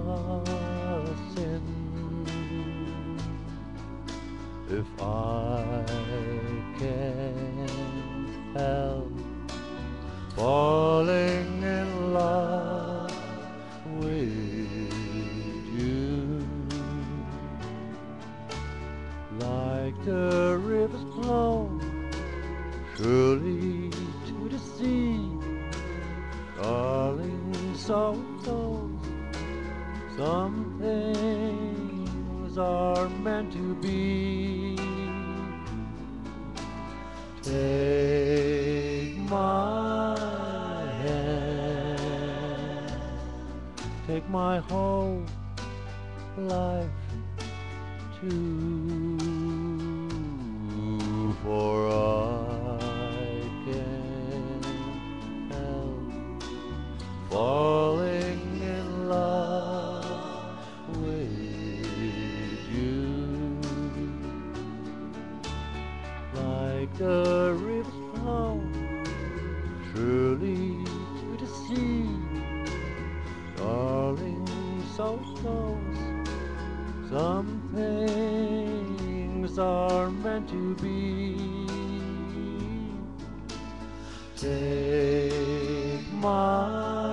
sin. If I can't help falling in love with you, like the rivers flow surely to the sea, darling, so it goes. Some things are meant to be. Take my hand, take my whole life too, for I can't help falling in love with you, like the rivers flow surely to the sea, darling, so it goes. Some things are meant to be. Take my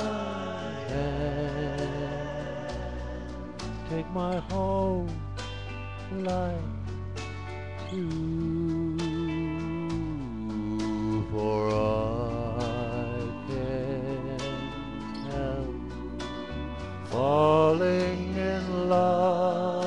hand, take my whole life too, for I can't help falling in love